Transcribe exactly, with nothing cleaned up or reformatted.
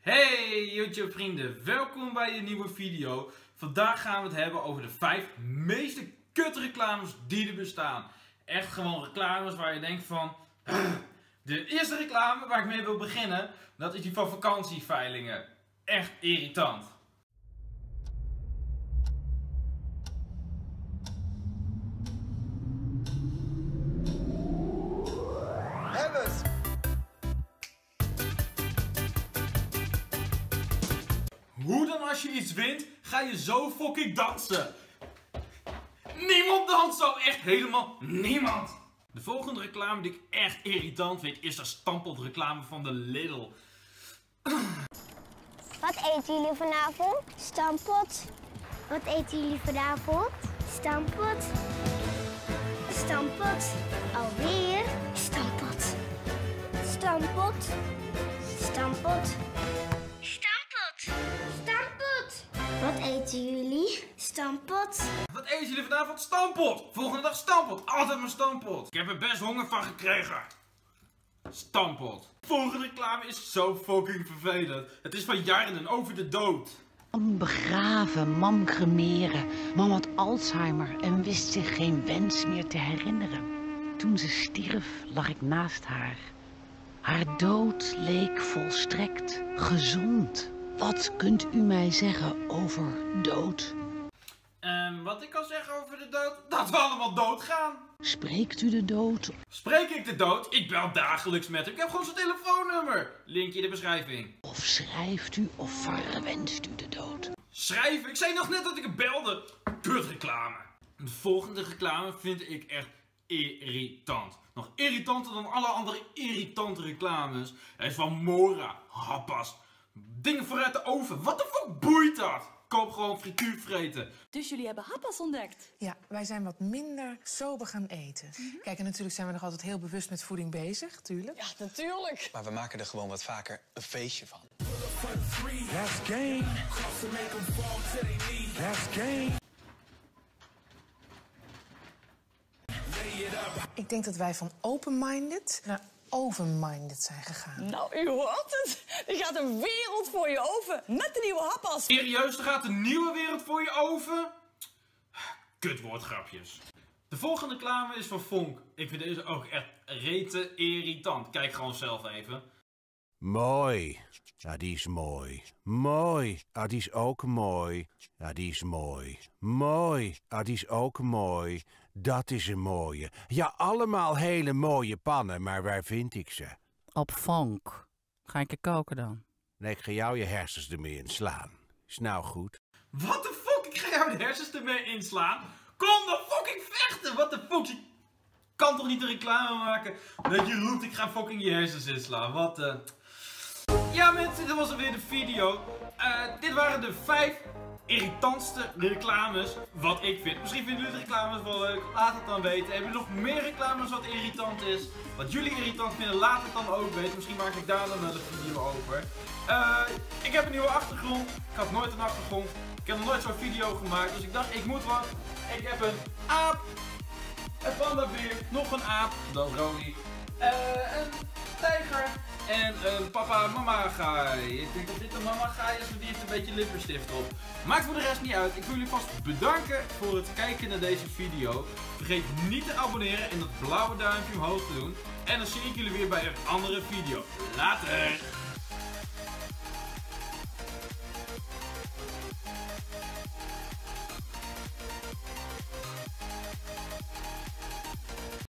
Hey YouTube vrienden, welkom bij een nieuwe video. Vandaag gaan we het hebben over de vijf meeste kut reclames die er bestaan. Echt gewoon reclames waar je denkt van... De eerste reclame waar ik mee wil beginnen, dat is die van vakantieveilingen. Echt irritant. Hoe dan als je iets wint, ga je zo fucking dansen. Niemand danst zo, echt helemaal niemand. De volgende reclame die ik echt irritant vind, is de stampot reclame van de Lidl. Wat eten jullie vanavond? Stampot. Wat eten jullie vanavond? Stampot. Stampot. Alweer? Stampot. Stampot. Stampot. Stampot. Stampot. Wat eten jullie? Stampot. Wat eten jullie vanavond? Stampot. Volgende dag stampot. Altijd maar stampot. Ik heb er best honger van gekregen. Stampot. De volgende reclame is zo fucking vervelend. Het is van jaren over de dood. Mam begraven, mam cremeren. Mam had Alzheimer en wist zich geen wens meer te herinneren. Toen ze stierf, lag ik naast haar. Haar dood leek volstrekt gezond. Wat kunt u mij zeggen over dood? En wat ik kan zeggen over de dood? Dat we allemaal doodgaan. Spreekt u de dood? Spreek ik de dood? Ik bel dagelijks met hem. Ik heb gewoon zijn telefoonnummer. Linkje in de beschrijving. Of schrijft u of verwenst u de dood? Schrijven? Ik zei nog net dat ik hem belde. Kut reclame. De volgende reclame vind ik echt irritant. Nog irritanter dan alle andere irritante reclames. Hij is van Mora, Happas. Dingen vooruit de oven. Wat de fuck boeit dat? Koop gewoon frituur vreten. Dus jullie hebben happas ontdekt? Ja, wij zijn wat minder sober gaan eten. Mm-hmm. Kijk, en natuurlijk zijn we nog altijd heel bewust met voeding bezig, tuurlijk. Ja, natuurlijk. Maar we maken er gewoon wat vaker een feestje van. That's game. That's game. Ik denk dat wij van open-minded naar over-minded zijn gegaan. Nou, u hoort het. Er gaat een wereld voor je oven. Met de nieuwe happas. Serieus, er gaat een nieuwe wereld voor je oven? Kutwoordgrapjes. De volgende reclame is van Fonk. Ik vind deze ook echt rete irritant. Kijk gewoon zelf even. Mooi. Ja, die is mooi. Mooi. Ah, die is ook mooi. Ja, die is mooi. Mooi. Ah, die is ook mooi. Dat is een mooie. Ja, allemaal hele mooie pannen, maar waar vind ik ze? Op Fonk. Ga ik er koken dan? Nee, ik ga jou je hersens ermee inslaan. Is nou goed? Wat de fuck? Ik ga jou de hersens ermee inslaan? Kom dan fucking vechten! Wat de fuck? Je kan toch niet een reclame maken dat je roept ik ga fucking je hersens inslaan? Wat eh... Ja mensen, dit was alweer de video. Uh, dit waren de vijf irritantste reclames wat ik vind. Misschien vinden jullie de reclames wel leuk. Laat het dan weten. Hebben jullie nog meer reclames wat irritant is? Wat jullie irritant vinden, laat het dan ook weten. Misschien maak ik daar dan wel een video over. Uh, ik heb een nieuwe achtergrond. Ik had nooit een achtergrond. Ik heb nog nooit zo'n video gemaakt. Dus ik dacht, ik moet wat. Ik heb een aap. Een pandabeer. Nog een aap. Dat is Rodi. Uh, een tijger. En een papa mama gaai. Ik denk dat dit een mama gaai is, want die heeft een beetje lippenstift op. Maakt voor de rest niet uit. Ik wil jullie vast bedanken voor het kijken naar deze video. Vergeet niet te abonneren en dat blauwe duimpje omhoog te doen. En dan zie ik jullie weer bij een andere video. Later!